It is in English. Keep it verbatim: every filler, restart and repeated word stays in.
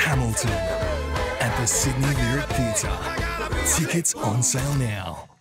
Hamilton at the Sydney Lyric Theatre. Tickets on sale now.